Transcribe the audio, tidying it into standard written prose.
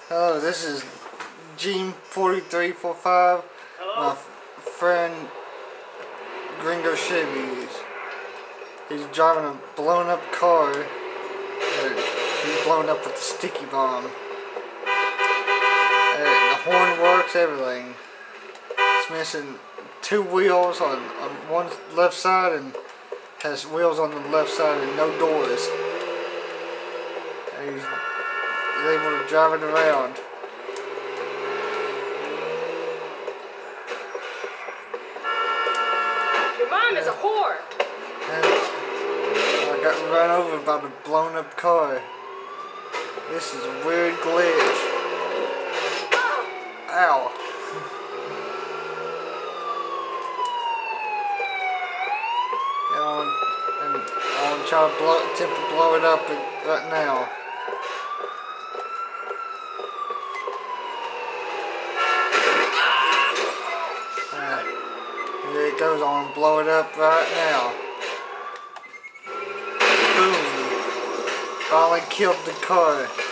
Hello, this is Gene4345. Hello? My friend Gringo Chevy. He's driving a blown up car. He's blown up with a sticky bomb. The horn works, everything. It's missing two wheels on one left side and has wheels on the left side and no doors. He's able to drive it around. Your mom is a whore. And I got run over by the blown up car. This is a weird glitch. Ow. And I'm trying to attempt to blow it up right now. Here it goes, I'm gonna blow it up right now. Boom. Finally killed the car.